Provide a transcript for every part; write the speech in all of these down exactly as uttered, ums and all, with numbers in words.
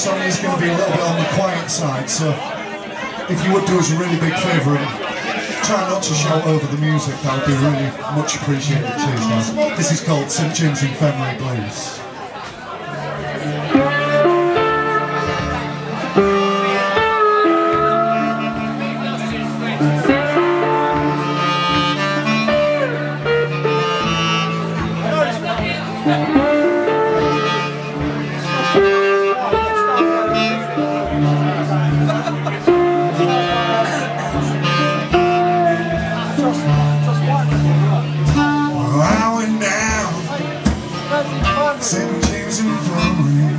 song is going to be a little bit on the quiet side, so if you would do us a really big favour and try not to shout over the music, that would be really much appreciated. Cheers, guys. This is called Saint James Infirmary Blues. Saint James Infirmary,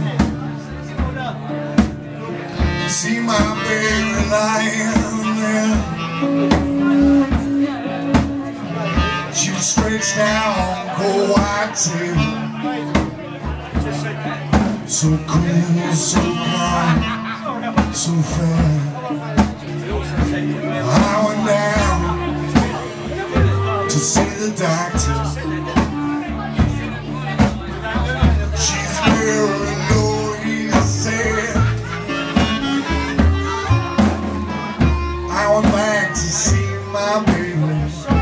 see my baby lying there. She was stretched out, cold white tail, so cool, so calm, so fair. I went down to see the doctor. I went back to see my baby,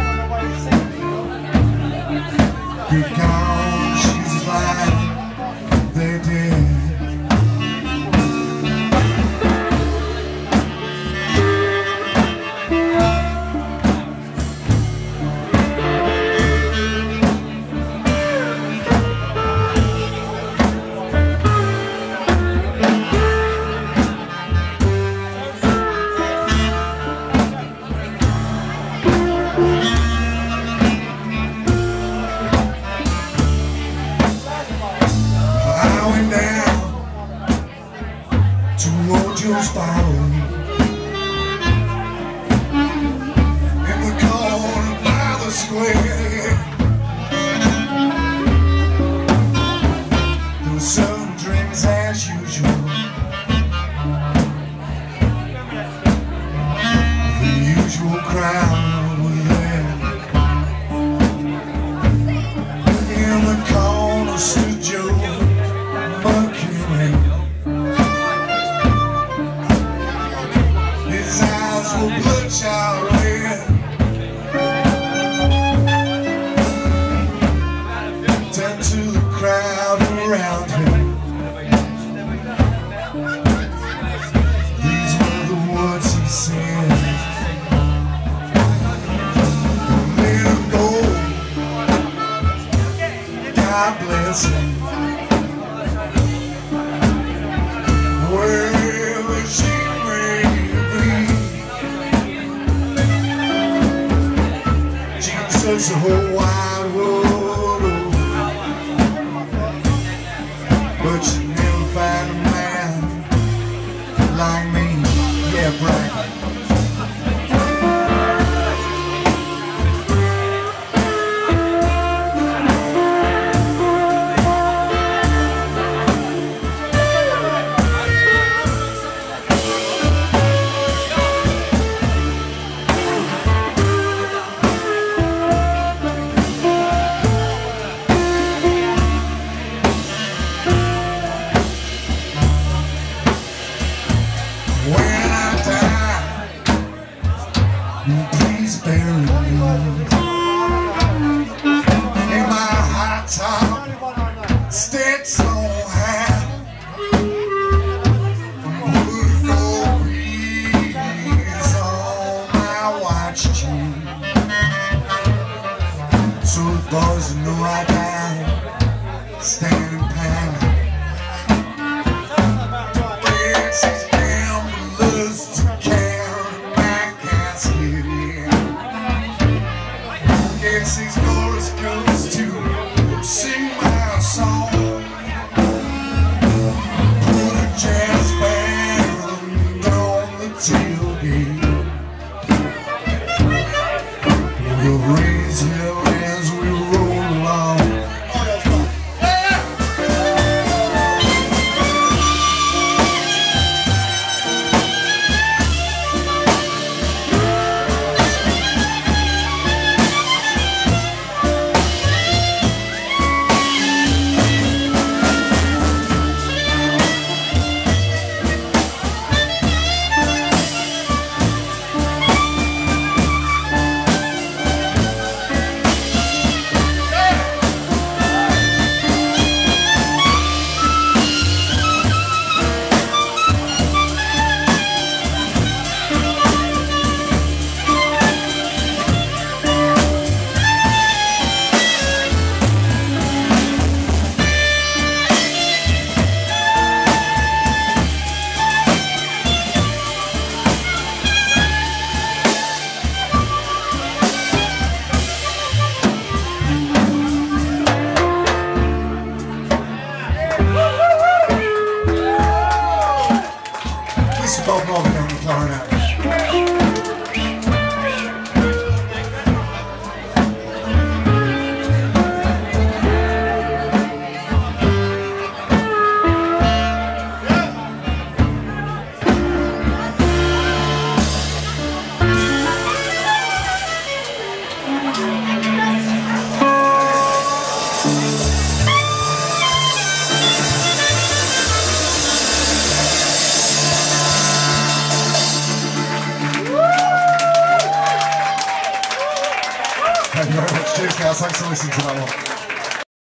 because she's like they did. Joe's bottle in the corner by the square. There were some drinks as usual, the usual crowd was there. In the corner stood Joe Mercury. Bloodshot red, turned to the crowd around him. These were the words he said: let him go, God bless him. Wherever she may be, search the whole wide world over, but you never find a man like me. Yeah, Brian. Please bury me in my high top Stetson hat, put gold beads on my watch chain, so the boys know I died standing pat. It's these gamblers to carry my casket in. Guess these chorus girls to sing my song. Put a jazz band on the tailgate. We'll raise hell as we roll along. guys, thanks for listening to that one.